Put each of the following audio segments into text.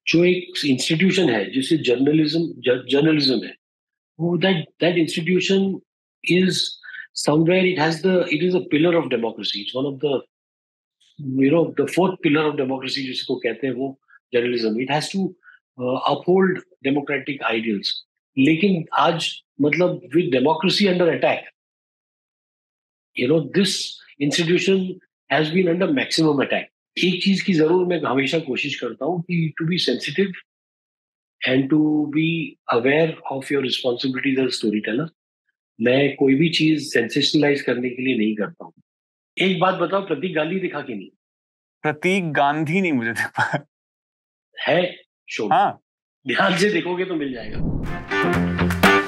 जो एक इंस्टीट्यूशन है जिसे जर्नलिज्म है, वो that institution is somewhere, it is a pillar of democracy, it's one of the the fourth pillar of democracy जिसको कहते हैं वो journalism. It has to uphold democratic ideals. लेकिन आज मतलब with democracy under attack, this institution has been under maximum attack. एक चीज की जरूर मैं हमेशा कोशिश करता हूँ कि to be sensitive and to be aware of your responsibilities as story teller. मैं कोई भी चीज सेंसेशनलाइज करने के लिए नहीं करता हूँ। एक बात बताओ, प्रतीक गांधी दिखा कि नहीं? प्रतीक गांधी नहीं मुझे दिख पा। है, शो में हाँ। ध्यान से देखोगे तो मिल जाएगा।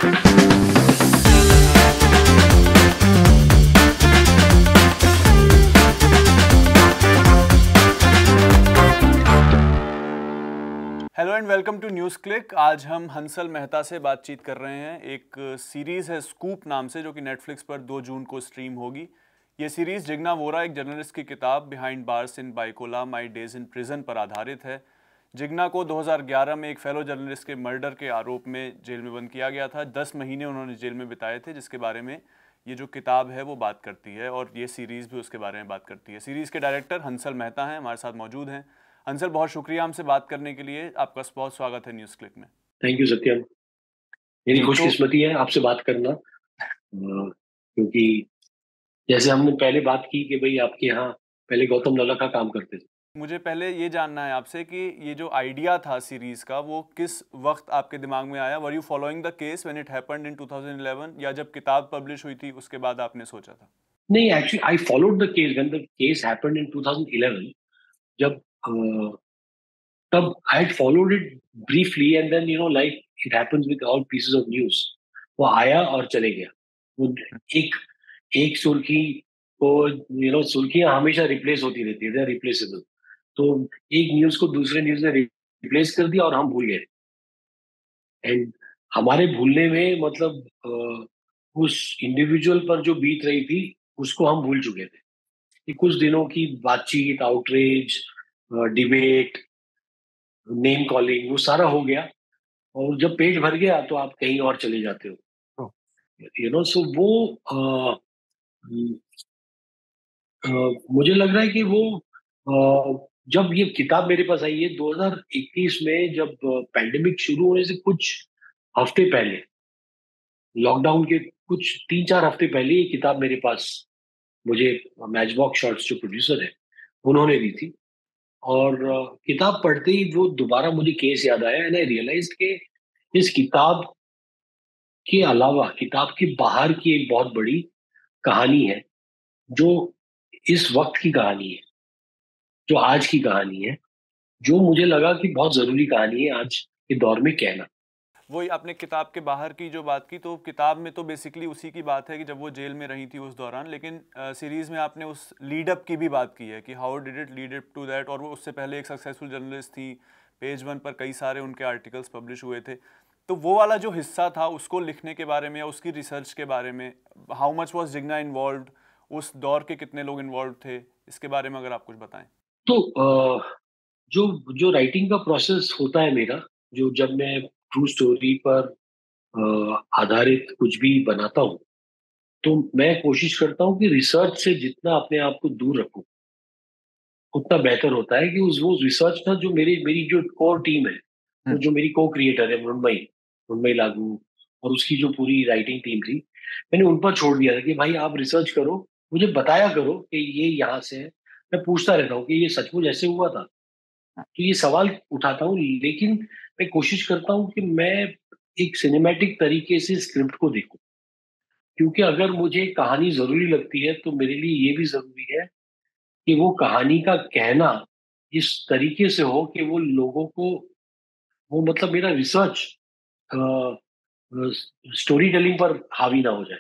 Hello and welcome to news click. आज हम हंसल मेहता से बातचीत कर रहे हैं। एक सीरीज़ है स्कूप नाम से, जो कि नेटफ्लिक्स पर 2 जून को स्ट्रीम होगी। ये सीरीज़ जिग्ना वोरा, एक जर्नलिस्ट की किताब behind bars in Byculla my days in prison पर आधारित है। जिग्ना को 2011 में एक फेलो जर्नलिस्ट के मर्डर के आरोप में जेल में बंद किया गया था। 10 महीने उन्होंने जेल में बिताए थे, जिसके बारे में ये जो किताब है वो बात करती है, और ये सीरीज़ भी उसके बारे में बात करती है। सीरीज़ के डायरेक्टर हंसल मेहता हैं, हमारे साथ मौजूद हैं। अंसल, बहुत शुक्रिया हमसे बात करने के लिए। आपका बहुत स्वागत है न्यूज़ क्लिक में। Thank you Satyam. मेरी जी तो खुशकिस्मती है आपसे बात करना, क्योंकि जैसे हमने पहले बात की कि भाई आपके यहाँ पहले गौतम नल्ला का काम करते थे। मुझे पहले ये जानना है आपसे कि ये जो आइडिया था सीरीज़ का, वो किस वक्त आपके दिमाग में आया? Were you following the case when it happened in 2011, या जब किताब पब्लिश हुई थी उसके बाद आपने सोचा था? नहीं, actually I followed the case when the case happened in 2011। जब तब I had followed it briefly, and then like it happens with all pieces of news, वो आया और चले गया। वो एक एक सुर्खी को, सुर्खियां हमेशा रिप्लेस होती रहती है, दे आर रिप्लेसेबल। तो एक न्यूज को दूसरे न्यूज ने रिप्लेस कर दिया और हम भूल गए। एंड हमारे भूलने में मतलब उस इंडिविजुअल पर जो बीत रही थी उसको हम भूल चुके थे। कि कुछ दिनों की बातचीत, आउटरीच, डिबेट, नेम कॉलिंग, वो सारा हो गया। और जब पेट भर गया तो आप कहीं और चले जाते हो। Oh. सो वो अ, मुझे लग रहा है कि वो जब ये किताब मेरे पास आई है 2021 में, जब पैंडेमिक शुरू होने से कुछ हफ्ते पहले, लॉकडाउन के कुछ 3-4 हफ्ते पहले ये किताब मेरे पास, मुझे मैच बॉक्स शॉट्स जो प्रोड्यूसर है उन्होंने दी थी। और किताब पढ़ते ही वो दोबारा मुझे केस याद आया, एंड आई रियलाइज कि इस किताब के अलावा किताब के बाहर की एक बहुत बड़ी कहानी है, जो इस वक्त की कहानी है, जो आज की कहानी है, जो मुझे लगा कि बहुत जरूरी कहानी है आज के दौर में कहना। वही आपने किताब के बाहर की जो बात की, तो किताब में तो बेसिकली उसी की बात है कि जब वो जेल में रही थी उस दौरान, लेकिन सीरीज़ में आपने उस लीड अप की भी बात की है कि how did it lead up to that. और वो उससे पहले एक सक्सेसफुल जर्नलिस्ट थी, पेज वन पर कई सारे उनके आर्टिकल्स पब्लिश हुए थे। तो वो वाला जो हिस्सा था उसको लिखने के बारे में या उसकी रिसर्च के बारे में, how much was Jigna involve, उस दौर के कितने लोग इन्वॉल्व थे, इसके बारे में अगर आप कुछ बताएं। तो जो जो राइटिंग का प्रोसेस होता है मेरा, जो जब मैं ट्रू स्टोरी पर आधारित कुछ भी बनाता हूँ, तो मैं कोशिश करता हूँ कि रिसर्च से जितना अपने आप को दूर रखूं उतना बेहतर होता है। कि उस वो रिसर्च था जो मेरी जो कोर टीम है, तो जो मेरी को क्रिएटर है मृण्मयी मृण्मयी लागू, और उसकी जो पूरी राइटिंग टीम थी, मैंने उन पर छोड़ दिया था कि भाई आप रिसर्च करो, मुझे बताया करो कि ये यहाँ से है। मैं पूछता रहता हूँ कि ये सचमुच ऐसे हुआ था, तो ये सवाल उठाता हूँ। लेकिन मैं कोशिश करता हूँ कि मैं एक सिनेमैटिक तरीके से स्क्रिप्ट को देखूं, क्योंकि अगर मुझे कहानी जरूरी लगती है तो मेरे लिए ये भी जरूरी है कि वो कहानी का कहना इस तरीके से हो कि वो लोगों को, वो मतलब मेरा रिसर्च स्टोरी टेलिंग पर हावी ना हो जाए।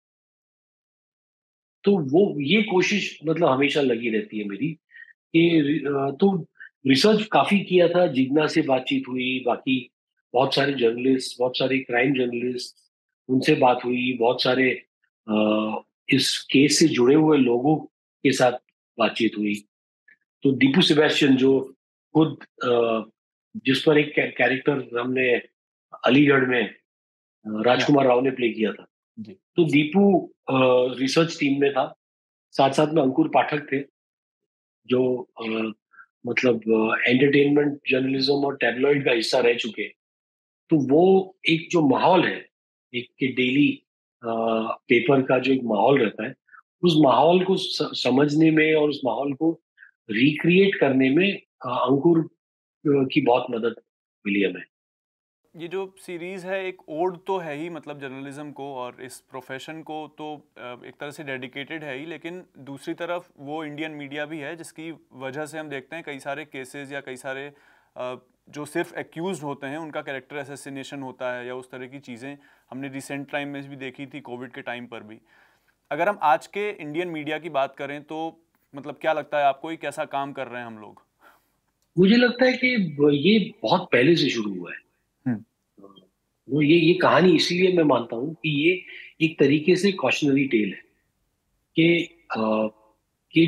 तो वो ये कोशिश मतलब हमेशा लगी रहती है मेरी कि तो रिसर्च काफी किया था, जिग्ना से बातचीत हुई, बाकी बहुत सारे जर्नलिस्ट, बहुत सारे क्राइम जर्नलिस्ट, उनसे बात हुई, बहुत सारे इस केस से जुड़े हुए लोगों के साथ बातचीत हुई। तो दीपू सेबेस्टियन जो खुद जिस पर एक कैरेक्टर हमने अलीगढ़ में या राजकुमार राव ने प्ले किया था। जी। तो दीपू रिसर्च टीम में था, साथ साथ में अंकुर पाठक थे, जो मतलब एंटरटेनमेंट जर्नलिज्म और टैबलॉइड का हिस्सा रह चुके हैं। तो वो एक जो माहौल है, एक के डेली पेपर का जो एक माहौल रहता है, उस माहौल को समझने में और उस माहौल को रिक्रिएट करने में अंकुर की बहुत मदद मिली हमें। ये जो सीरीज है एक ओड तो है ही, मतलब जर्नलिज्म को और इस प्रोफेशन को तो एक तरह से डेडिकेटेड है ही, लेकिन दूसरी तरफ वो इंडियन मीडिया भी है जिसकी वजह से हम देखते हैं कई सारे केसेस या कई सारे जो सिर्फ एक्यूज होते हैं उनका कैरेक्टर असैसिनेशन होता है या उस तरह की चीज़ें हमने रिसेंट टाइम में भी देखी थी, कोविड के टाइम पर भी। अगर हम आज के इंडियन मीडिया की बात करें तो मतलब क्या लगता है आपको, ये कैसा काम कर रहे हैं हम लोग? मुझे लगता है कि ये बहुत पहले से शुरू हुआ है। हम्म। वो ये कहानी इसलिए मैं मानता हूँ कि ये एक तरीके से कॉशनरी टेल है कि कि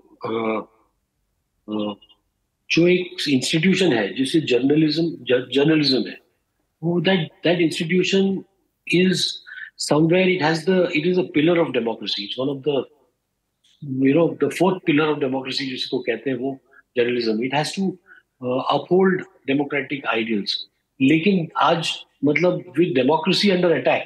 अ, जो एक इंस्टीट्यूशन है जिसे जर्नलिज्म है, वो that institution is somewhere, it is a pillar of democracy, it's one of the the fourth pillar of democracy जिसको कहते हैं वो journalism. It has to uphold democratic ideals. लेकिन आज मतलब with democracy under attack,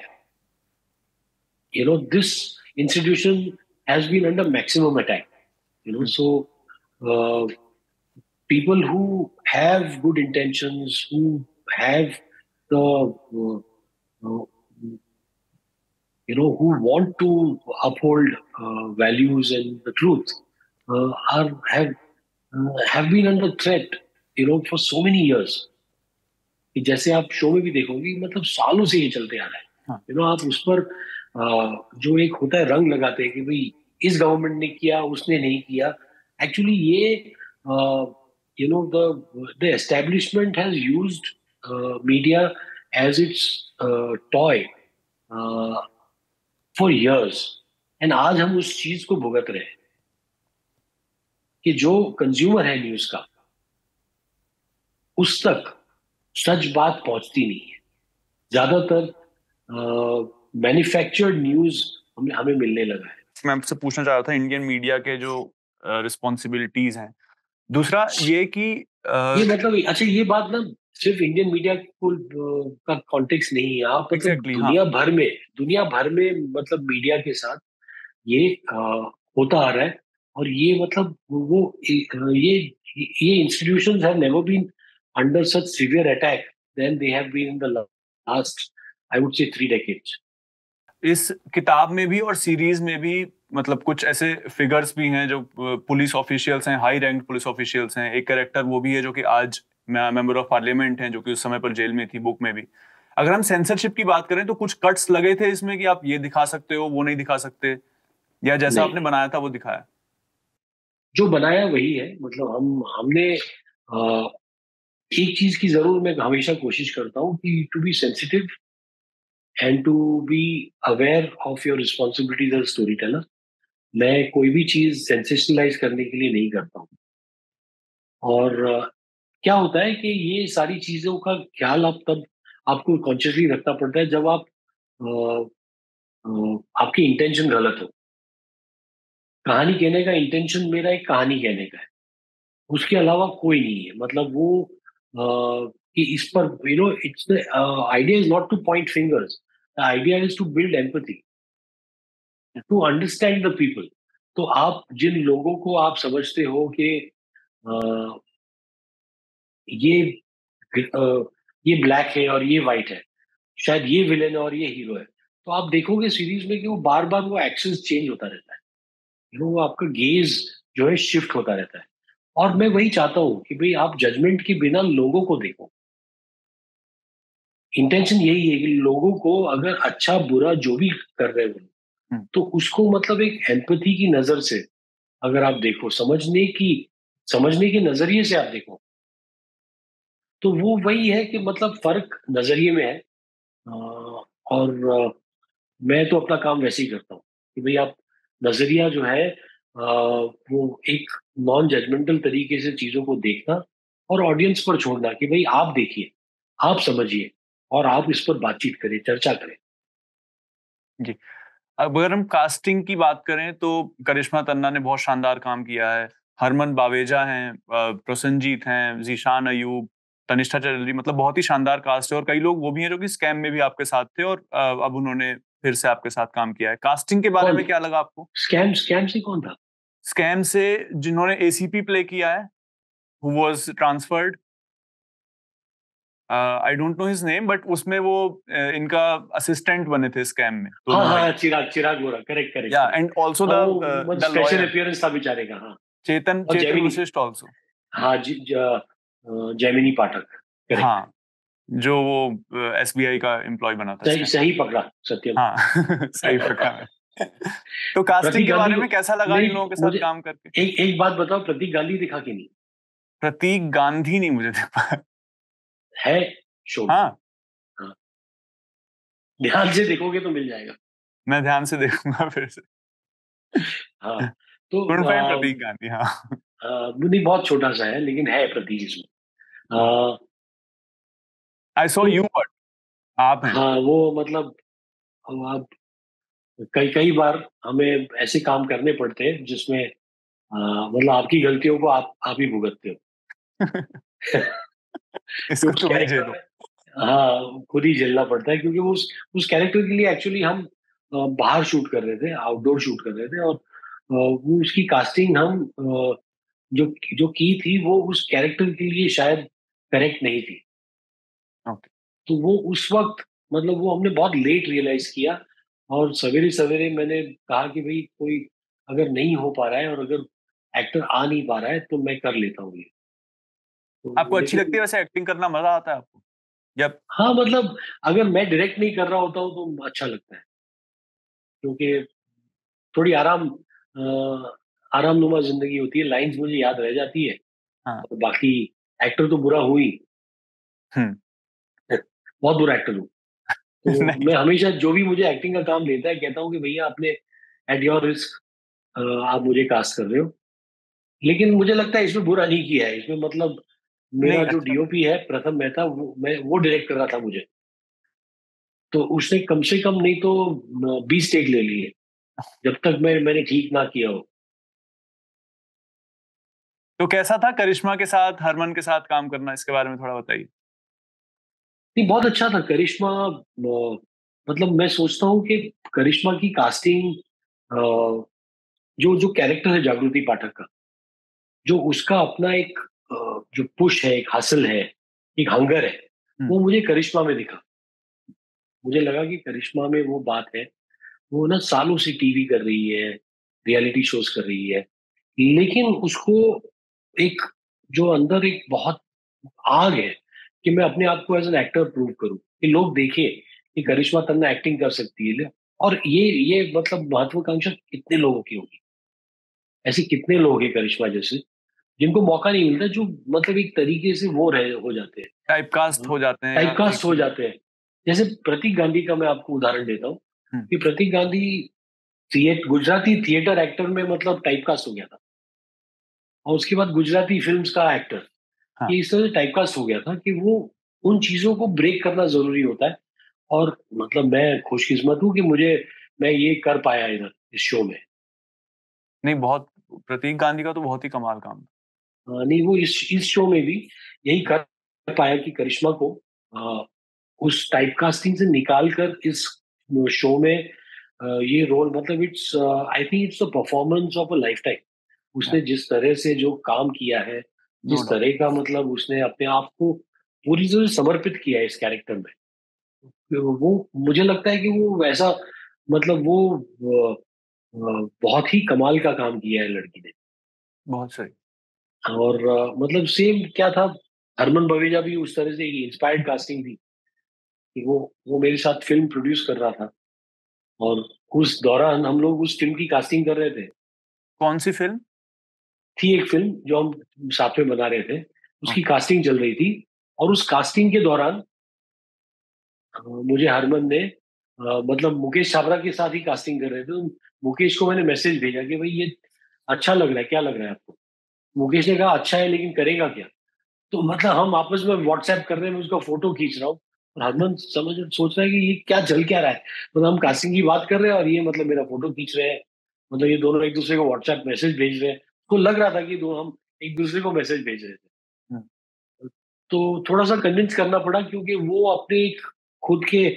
this institution has been under maximum attack. So uh, people who have good intentions, who have the uh, who want to uphold values and the truth, are have been under threat, for so many years. कि जैसे आप show में भी देखोगे, मतलब सालों से ये चलते आ रहा है। हाँ। आप उस पर जो एक होता है रंग लगाते हैं कि भाई इस गवर्नमेंट ने किया, उसने नहीं किया। एक्चुअली ये the establishment has used media as its toy for years, and आज हम उस चीज को भुगत रहे हैं कि जो कंज्यूमर है न्यूज का, उस तक सच बात पहुंचती नहीं है। ज्यादातर मैन्युफैक्चर्ड न्यूज हमें हमें मिलने लगा है। मैं आपसे पूछना चाह रहा था इंडियन मीडिया के जो रिस्पॉन्सिबिलिटीज हैं, दूसरा ये कि ये मतलब अच्छा, ये बात ना सिर्फ इंडियन मीडिया को का कॉन्टेक्स्ट नहीं है। आप मतलब एग्जैक्टली हाँ। दुनिया भर में मतलब मीडिया के साथ ये होता आ रहा है। और ये मतलब वो ये institutions have never been under such severe attack then they have been in the last, I would say 3 decades। इस किताब में भी और सीरीज में भी मतलब कुछ ऐसे फिगर्स भी हैं जो पुलिस ऑफिशियल्स हैं, हाई रैंक पुलिस ऑफिशियल्स हैं। एक कैरेक्टर वो भी है जो कि आज मेंबर ऑफ पार्लियामेंट हैं, जो कि उस समय पर जेल में थी, बुक में भी। अगर हम सेंसरशिप की बात करें तो कुछ कट्स लगे थे इसमें कि आप ये दिखा सकते हो, वो नहीं दिखा सकते, या जैसा नहीं, आपने बनाया था वो दिखाया? जो बनाया वही है। मतलब हमने एक चीज की जरूर मैं हमेशा कोशिश करता हूँ कि to be sensitive and to be aware of your responsibilities as story teller. मैं कोई भी चीज सेंसेशनलाइज करने के लिए नहीं करता हूँ। और क्या होता है कि ये सारी चीजों का ख्याल आप तब आपको कॉन्शियसली रखना पड़ता है जब आप आपकी इंटेंशन गलत हो। कहानी कहने का इंटेंशन मेरा एक कहानी कहने का है, उसके अलावा कोई नहीं है। मतलब वो कि इस पर it's the idea is not to point fingers, the idea is to build empathy, to understand the people. तो आप जिन लोगों को आप समझते हो कि अ, ये ये ब्लैक है और ये वाइट है, शायद ये विलेन है और ये हीरो है, तो आप देखोगे सीरीज में कि वो बार बार वो एक्सेस चेंज होता रहता है। वो आपका गेज जो है शिफ्ट होता रहता है। और मैं वही चाहता हूँ कि भाई आप जजमेंट के बिना लोगों को देखो। इंटेंशन यही है कि लोगों को अगर अच्छा बुरा जो भी कर रहे हो, हम्म। तो उसको मतलब एक एम्पैथी की नजर से अगर आप देखो, समझने के नजरिए से आप देखो, तो वो वही है कि मतलब फर्क नजरिए में है। और मैं तो अपना काम वैसे ही करता हूँ कि भाई आप नजरिया जो है वो एक नॉन जजमेंटल तरीके से चीजों को देखना, और ऑडियंस पर छोड़ना कि भाई आप देखिए, आप समझिए, और आप इस पर बातचीत करें, चर्चा करें। जी। अब अगर हम कास्टिंग की बात करें तो करिश्मा तन्ना ने बहुत शानदार काम किया है। हरमन बावेजा हैं, प्रसन्नजीत हैं, ज़ीशान अयूब, तनिष्ठा चटर्जी, मतलब बहुत ही शानदार कास्ट है और कई लोग वो भी हैं जो कि स्कैम में भी आपके साथ थे और अब उन्होंने फिर से आपके साथ काम किया है। कास्टिंग के बारे कौन? में क्या लगा आपको? स्कैम स्कैम से कौन था? स्कैम से जिन्होंने एसीपी प्ले किया है, who was transferred, I don't know his name, but उसमें वो इनका असिस्टेंट बने थे स्कैम में, हाँ दोनों भाई। हाँ, Chirag Chirag Bora, correct correct yeah correct. And also हाँ, द वो मतलब द स्पेशल लॉयर अपीयरेंस था बेचारे का, हाँ। चेतन और चेतन जैमिनी, वशिष्ठ आल्सो। हाँ जैमिनी पाठक, करेक्ट। हाँ, जो वो एसबीआई का एम्प्लॉय बना था सही स्कैम। सही पकड़ा, सत्यम। हाँ सही पकड़ा। तो कास्टिंग प्रतीक के गांधी बारे को, में कैसा लगा इन नहीं लोगों के साथ मुझे काम करके? एक एक बात बताओ, प्रतीक गांधी दिखा कि नहीं? प्रतीक गांधी नहीं मुझे देखा। है शो में। हाँ, हाँ, ध्यान से देखोगे तो मिल जाएगा। मैं ध्यान से देखूंगा फिर से। हाँ, तो कुडन्ट फाइंड प्रतीक गांधी। हाँ। नहीं, बहुत छोटा सा है लेकिन है प्रतीक इसमें। आई सॉ तो यू बट आप हैं। हाँ, वो मतलब अब कई कई बार हमें ऐसे काम करने पड़ते हैं जिसमें मतलब आपकी गलतियों को आप ही भुगतते हो। कि इसको उस तुम ही कैरेक्टर झेलो। में, हाँ, खुद ही झेलना पड़ता है क्योंकि वो उस कैरेक्टर के लिए एक्चुअली हम बाहर शूट कर रहे थे, आउटडोर शूट कर रहे थे, और वो उसकी कास्टिंग हम जो जो की थी वो उस कैरेक्टर के लिए शायद करेक्ट नहीं थी। ओके। तो वो उस वक्त मतलब वो हमने बहुत लेट रियलाइज किया, और सवेरे सवेरे मैंने कहा कि भाई कोई अगर नहीं हो पा रहा है और अगर एक्टर आ नहीं पा रहा है तो मैं कर लेता हूँ ये। आपको तो अच्छी लगती लेकिन है वैसे एक्टिंग करना, मजा आता है आपको? या हाँ, मतलब अगर मैं डायरेक्ट नहीं कर रहा होता हूँ तो अच्छा लगता है, क्योंकि थोड़ी आरामनुमा जिंदगी होती है, लाइंस मुझे याद रह जाती है, हाँ। और बाकी एक्टर तो बुरा हुई, हम्म। बहुत बुरा एक्टर हूँ। तो नहीं। मैं हमेशा जो भी मुझे एक्टिंग का काम देता है कहता हूँ कि भैया आपने एट योर रिस्क आप मुझे कास्ट कर रहे हो। लेकिन मुझे लगता है इसमें बुरा नहीं किया है, इसमें मतलब मेरा नहीं, जो अच्छा। डीओपी है प्रथम मेहता, वो डायरेक्ट कर रहा था मुझे। तो उसने कम से कम नहीं तो 20 टेक ले लिए जब तक मैंने ठीक ना किया हो। तो कैसा था करिश्मा के साथ, हरमन के साथ काम करना, इसके बारे में थोड़ा बताइए। नहीं, बहुत अच्छा था करिश्मा। मतलब मैं सोचता हूँ कि करिश्मा की कास्टिंग, जो जो कैरेक्टर है जागृति पाठक का, जो उसका अपना एक जो पुश है, एक हासिल है, एक हंगर है, हम्म। वो मुझे करिश्मा में दिखा। मुझे लगा कि करिश्मा में वो बात है। वो ना सालों से टीवी कर रही है, रियलिटी शोज कर रही है, लेकिन उसको एक जो अंदर एक बहुत आग है कि मैं अपने आप को एज एन एक्टर प्रूव करूं, कि लोग देखें कि करिश्मा तन्ना एक्टिंग कर सकती है। और ये मतलब महत्वाकांक्षा कितने लोगों की होगी, ऐसे कितने लोग हैं करिश्मा जैसे जिनको मौका नहीं मिलता, जो मतलब एक तरीके से वो रहे हो जाते टाइपकास्ट हैं, हो जाते हैं या टाइपकास्ट एक। हो जाते हैं। जैसे प्रतीक गांधी का मैं आपको उदाहरण देता हूँ हम्म। कि प्रतीक गांधी गुजराती थिएटर एक्टर में मतलब टाइपकास्ट हो गया था, और उसके बाद गुजराती फिल्म्स का एक्टर, हाँ। ये इस तरह से टाइपकास्ट हो गया था कि वो उन चीजों को ब्रेक करना जरूरी होता है। और मतलब मैं खुशकिस्मत हूँ कि मैं ये कर पाया इधर इस शो में। नहीं, बहुत प्रतीक गांधी का तो बहुत ही कमाल काम था। नहीं, वो इस शो में भी यही कर पाया कि करिश्मा को अ, उस टाइपकास्टिंग से निकाल कर इस शो में ये रोल, मतलब it's I think it's the performance of a lifetime. उसने जिस तरह से जो काम किया है, नो जिस डाउट। तरह का मतलब उसने अपने आप को पूरी तरह से समर्पित किया है इस कैरेक्टर में, वो मुझे लगता है कि वो वैसा मतलब वो बहुत ही कमाल का काम किया है लड़की ने। बहुत सही। और मतलब सेम क्या था, हरमन बवेजा भी उस तरह से इंस्पायर्ड कास्टिंग थी कि वो मेरे साथ फिल्म प्रोड्यूस कर रहा था, और उस दौरान हम लोग उस फिल्म की कास्टिंग कर रहे थे। कौन सी फिल्म? थी एक फिल्म जो हम साथ में बना रहे थे, उसकी ओके। कास्टिंग चल रही थी, और उस कास्टिंग के दौरान मुझे हरमन ने मतलब मुकेश छाबड़ा के साथ ही कास्टिंग कर रहे थे, तो मुकेश को मैंने मैसेज भेजा कि भाई ये अच्छा लग रहा है, क्या लग रहा है आपको? मुकेश ने कहा अच्छा है लेकिन करेगा क्या? तो मतलब हम आपस में व्हाट्सएप कर रहे हैं, मैं उसका फोटो खींच रहा हूँ और हरमन सोच रहा है कि ये क्या चल क्या रहा है। मतलब हम कास्टिंग की बात कर रहे हैं और ये मतलब मेरा फोटो खींच रहे हैं। मतलब ये दोनों एक दूसरे को व्हाट्सएप मैसेज भेज रहे हैं। तो लग रहा था कि दो हम एक दूसरे को मैसेज भेज रहे थे। हम्म। तो थोड़ा सा कन्विंस करना पड़ा, क्योंकि वो अपने एक खुद के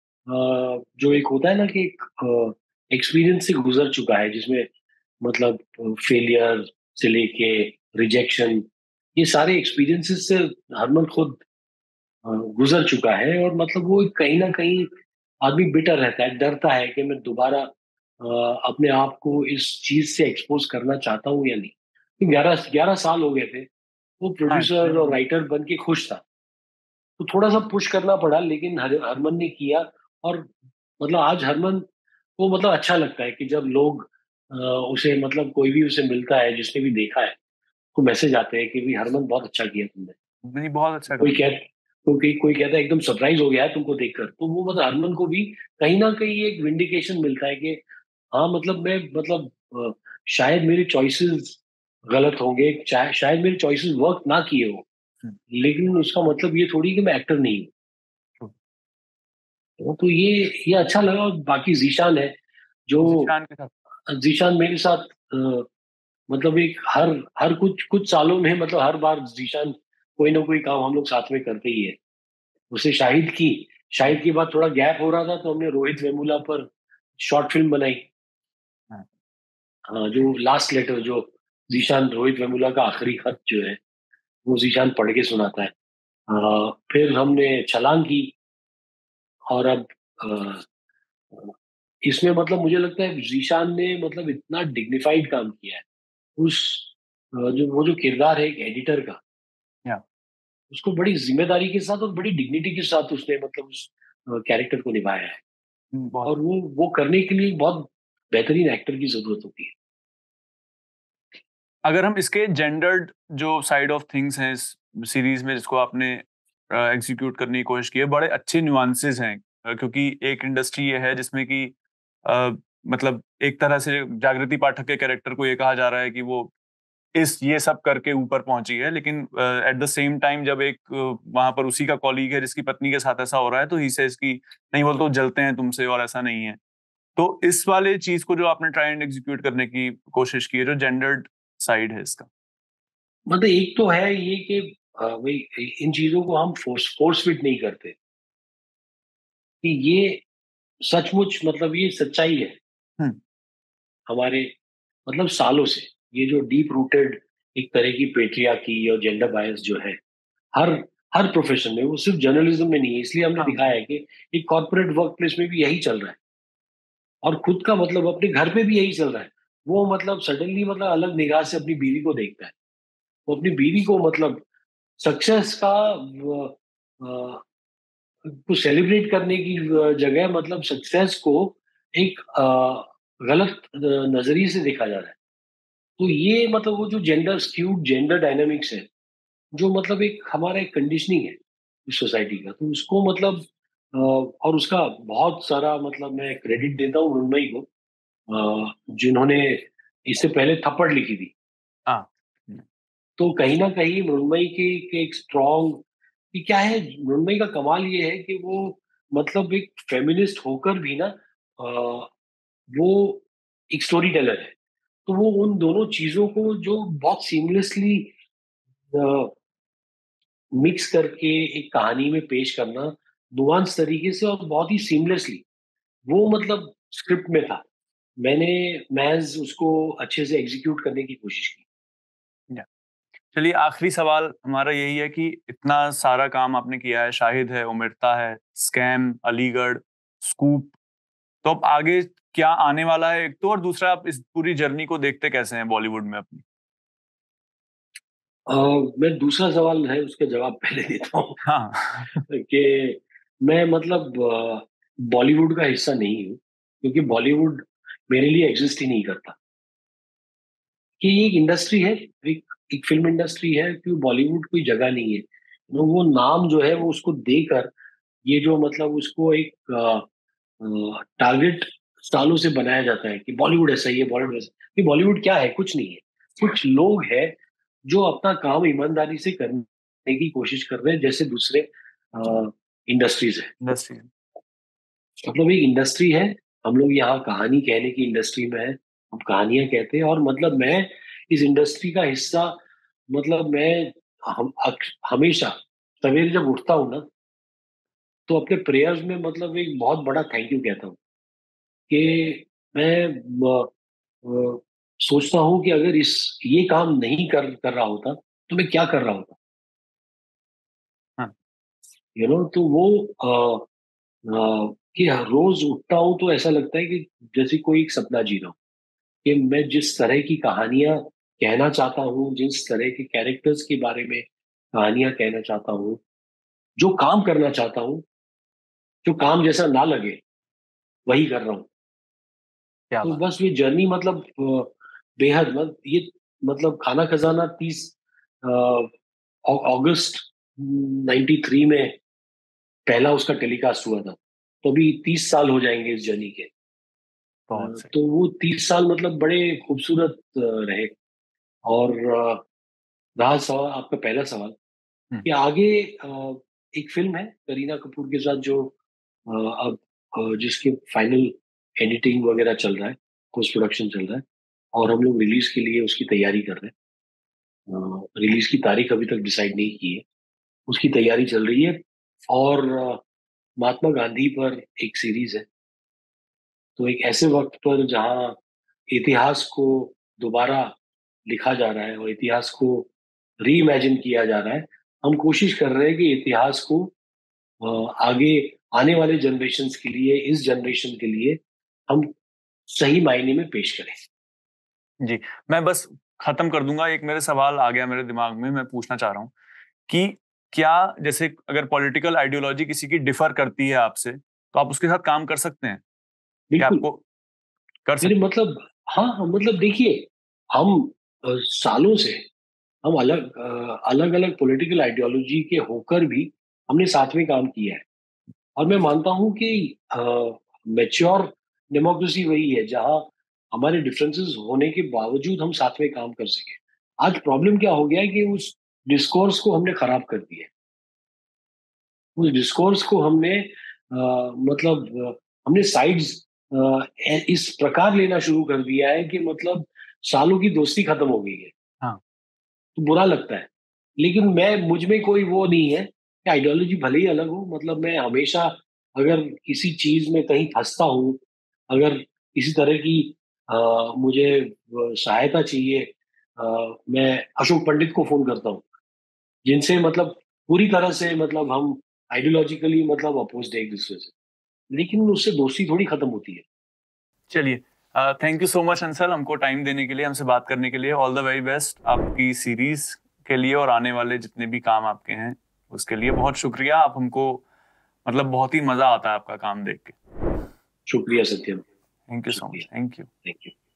जो एक होता है ना कि एक एक्सपीरियंस से गुजर चुका है, जिसमें मतलब फेलियर से लेके रिजेक्शन, ये सारे एक्सपीरियंसेस से हरमन खुद गुजर चुका है। और मतलब वो कहीं ना कहीं आदमी बिटर रहता है, डरता है कि मैं दोबारा अपने आप को इस चीज से एक्सपोज करना चाहता हूँ या नहीं। 11 11 साल हो गए थे। वो हाँ, प्रोड्यूसर और राइटर बन के खुश था। तो थोड़ा सा पुश करना पड़ा, लेकिन हरमन ने किया। और मतलब आज हरमन को मतलब अच्छा लगता है कि जब लोग उसे मतलब कोई भी उसे मिलता है जिसने भी देखा है, तो मैसेज आते हैं कि भी हरमन बहुत अच्छा किया तुमने। नहीं, बहुत अच्छा कोई काम। कह कोई कहता है एकदम सरप्राइज हो गया है तुमको देखकर। तो वो मतलब हरमन को भी कहीं ना कहीं एक विंडिकेशन मिलता है कि हाँ मतलब मैं मतलब शायद मेरे चॉइसेस गलत होंगे, शायद मेरे चॉइसेस वर्क ना किए हो, हम्म। लेकिन उसका मतलब ये थोड़ी कि मैं एक्टर नहीं तो हूँ। तो ये अच्छा लगा। और बाकी जीशान है जो, जीशान के साथ। जीशान मेरे साथ मतलब एक हर हर कुछ कुछ सालों में मतलब हर बार जीशान कोई ना कोई काम हम लोग साथ में करते ही है। उसे शाहिद की बाद थोड़ा गैप हो रहा था, तो हमने रोहित वेमुला पर शॉर्ट फिल्म बनाई। हाँ। हाँ, जो लास्ट लेटर, जो जीशान रोहित वेमुला का आखिरी खत जो है, वो जीशान पढ़ के सुनाता है। फिर हमने छलांग की। और अब अ, इसमें मतलब मुझे लगता है जीशान ने मतलब इतना डिग्निफाइड काम किया है। उस जो वो जो किरदार है एक एडिटर का, या उसको बड़ी जिम्मेदारी के साथ और बड़ी डिग्निटी के साथ उसने मतलब उस कैरेक्टर को निभाया है। बहुत। और वो करने के लिए बहुत बेहतरीन एक्टर की जरूरत होती है। अगर हम इसके जेंडर्ड जो साइड ऑफ थिंग्स हैं इस सीरीज में, जिसको आपने एग्जीक्यूट करने की कोशिश की है, बड़े अच्छे न्यूआंसेस हैं। क्योंकि एक इंडस्ट्री ये है जिसमें कि अ, मतलब एक तरह से जागृति पाठक के कैरेक्टर को ये कहा जा रहा है कि वो ये सब करके ऊपर पहुंची है, लेकिन एट द सेम टाइम जब एक वहां पर उसी का कॉलीग है जिसकी पत्नी के साथ ऐसा हो रहा है, तो ही सेज कि नहीं, बोल तो जलते हैं तुमसे और ऐसा नहीं है। तो इस वाले चीज को जो आपने ट्राई एंड एग्जीक्यूट करने की कोशिश की है, जो जेंडर्ड साइड है इसका। मतलब एक तो है ये कि भाई इन चीजों को हम फोर्स फिट नहीं करते कि ये सचमुच मतलब ये सच्चाई है हम्म। हमारे मतलब सालों से। ये जो डीप रूटेड एक तरह की पेट्रियार्की और जेंडर बायस जो है, हर हर प्रोफेशन में, वो सिर्फ जर्नलिज्म में नहीं है। इसलिए हमने हाँ। दिखाया है कि एक कॉर्पोरेट वर्क प्लेस में भी यही चल रहा है, और खुद का मतलब अपने घर पे भी यही चल रहा है। वो मतलब सडनली मतलब अलग निगाह से अपनी बीवी को देखता है। वो अपनी बीवी को मतलब सक्सेस का को सेलिब्रेट करने की जगह मतलब सक्सेस को एक गलत नजरिए से देखा जा रहा है। तो ये मतलब वो जो जेंडर स्क्यूड जेंडर डायनामिक्स है, जो मतलब एक हमारा एक कंडीशनिंग है इस सोसाइटी का, तो उसको मतलब और उसका बहुत सारा मतलब मैं क्रेडिट देता हूँ मृण्मयी को, जिन्होंने इससे पहले थप्पड़ लिखी थी। हाँ। तो कहीं ना कहीं मृण्मयी के एक स्ट्रॉन्ग कि क्या है, मृण्मयी का कमाल ये है कि वो मतलब एक फेमिनिस्ट होकर भी ना वो एक स्टोरी टेलर है। तो वो उन दोनों चीजों को जो बहुत सीमलेसली मिक्स करके एक कहानी में पेश करना, नुआंस तरीके से और बहुत ही सीमलेसली, वो मतलब स्क्रिप्ट में था। मैंने महज उसको अच्छे से एग्जीक्यूट करने की कोशिश की। या। चलिए, आखिरी सवाल हमारा यही है कि इतना सारा काम आपने किया है, शाहिद है, उमरता है, स्कैम, अलीगढ़, स्कूप, तो अब आगे क्या आने वाला है, एक तो, और दूसरा, आप इस पूरी जर्नी को देखते कैसे हैं बॉलीवुड में अपनी। मैं दूसरा सवाल है उसका जवाब पहले देता हूँ हाँ। कि मैं मतलब बॉलीवुड का हिस्सा नहीं हूँ, क्योंकि बॉलीवुड मेरे लिए एग्जिस्ट ही नहीं करता। कि ये एक इंडस्ट्री है, एक फिल्म इंडस्ट्री है, कि बॉलीवुड कोई जगह नहीं है। वो नाम जो है वो उसको देकर, ये जो मतलब उसको एक टारगेट सालों से बनाया जाता है कि बॉलीवुड ऐसा ही है, बॉलीवुड ऐसा। कि बॉलीवुड क्या है? कुछ नहीं है। कुछ लोग हैं जो अपना काम ईमानदारी से करने की कोशिश कर रहे हैं जैसे दूसरे इंडस्ट्रीज है। इंडस्ट्री। मतलब एक इंडस्ट्री है, हम लोग यहाँ कहानी कहने की इंडस्ट्री में है, हम कहानियां कहते हैं। और मतलब मैं इस इंडस्ट्री का हिस्सा, मतलब मैं हमेशा सवेरे जब उठता हूँ ना, तो अपने प्रेयर्स में मतलब एक बहुत बड़ा थैंक यू कहता हूँ कि मैं सोचता हूँ कि अगर ये काम नहीं कर रहा होता तो मैं क्या कर रहा होता। हाँ। तो वो कि हर रोज उठता हूँ तो ऐसा लगता है कि जैसे कोई एक सपना जी रहा हूँ, कि मैं जिस तरह की कहानियां कहना चाहता हूँ, जिस तरह के कैरेक्टर्स के बारे में कहानियां कहना चाहता हूँ, जो काम करना चाहता हूँ, जो काम जैसा ना लगे वही कर रहा हूँ। क्या तो बात। बस ये जर्नी मतलब बेहद ये मतलब खाना खजाना 30 अगस्त 93 में पहला उसका टेलीकास्ट हुआ था। तो अभी 30 साल हो जाएंगे इस जर्नी के। बहुत सही। तो वो 30 साल मतलब बड़े खूबसूरत रहे। और रहा सवाल, आपका पहला सवाल हम्म। कि आगे एक फिल्म है करीना कपूर के साथ जो अब जिसके फाइनल एडिटिंग वगैरह चल रहा है, पोस्ट प्रोडक्शन चल रहा है, और हम लोग रिलीज के लिए उसकी तैयारी कर रहे हैं। रिलीज की तारीख अभी तक डिसाइड नहीं की है, उसकी तैयारी चल रही है। और महात्मा गांधी पर एक सीरीज है। तो एक ऐसे वक्त पर जहाँ इतिहास को दोबारा लिखा जा रहा है और इतिहास को री इमेजिन किया जा रहा है, हम कोशिश कर रहे हैं कि इतिहास को आगे आने वाले जनरेशन्स के लिए, इस जनरेशन के लिए हम सही मायने में पेश करें। जी। मैं बस खत्म कर दूंगा, एक मेरे सवाल आ गया मेरे दिमाग में, मैं पूछना चाह रहा हूँ कि क्या, जैसे अगर पॉलिटिकल आइडियोलॉजी किसी की डिफर करती है आपसे, तो आप उसके साथ काम कर सकते हैं? क्या बिल्कुल। आपको कर मेरे सकते मतलब, हाँ हाँ, मतलब देखिए, हम सालों से हम अलग अलग पॉलिटिकल आइडियोलॉजी के होकर भी हमने साथ में काम किया है। और मैं मानता हूं कि मैच्योर डेमोक्रेसी वही है जहां हमारे डिफरेंसेस होने के बावजूद हम साथ में काम कर सके। आज प्रॉब्लम क्या हो गया है कि उस डिस्कोर्स को हमने खराब कर दिया है। उस डिस्कोर्स को हमने हमने साइड्स इस प्रकार लेना शुरू कर दिया है कि मतलब सालों की दोस्ती खत्म हो गई है। हैं? हाँ। तो बुरा लगता है। लेकिन मैं, मुझ में कोई वो नहीं है कि आइडियोलॉजी भले ही अलग हो, मतलब मैं हमेशा अगर किसी चीज में कहीं फंसता हूँ, अगर किसी तरह की मुझे सहायता चाहिए, मैं अशोक पंडित को फोन करता हूँ, जिनसे मतलब पूरी तरह से मतलब हम आइडियोलॉजिकली मतलब अपोज है एक दूसरे से, लेकिन उससे दोस्ती थोड़ी खत्म होती है। चलिए, thank you so much Hansal, हमको टाइम देने के लिए, हमसे बात करने के लिए। ऑल द वेरी बेस्ट आपकी सीरीज के लिए और आने वाले जितने भी काम आपके हैं उसके लिए। बहुत शुक्रिया। आप हमको मतलब बहुत ही मजा आता है आपका काम देख के। शुक्रिया Satyam. Thank you so much. शुक्रिया। Thank you. Thank you.